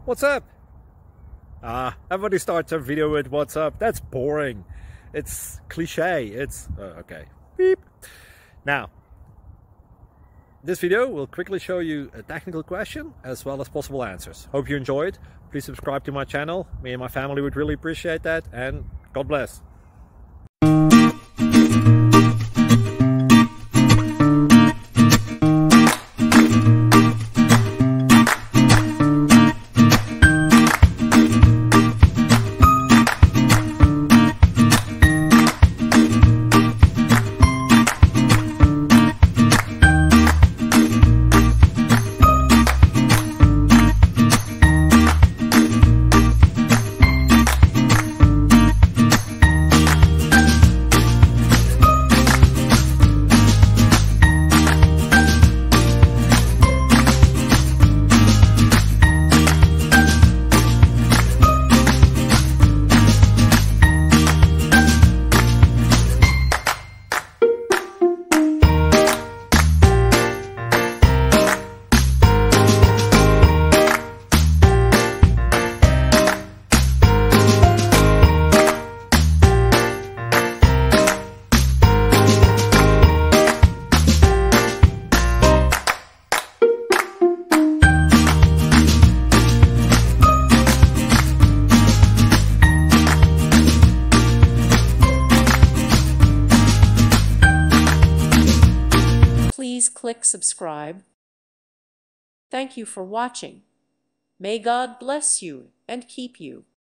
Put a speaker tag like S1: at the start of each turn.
S1: What's up? Everybody starts a video with what's up. That's boring. It's cliche. It's okay. Beep. Now, this video will quickly show you a technical question as well as possible answers. Hope you enjoyed. Please subscribe to my channel. Me and my family would really appreciate that, and God bless.
S2: Please click subscribe. Thank you for watching. May God bless you and keep you.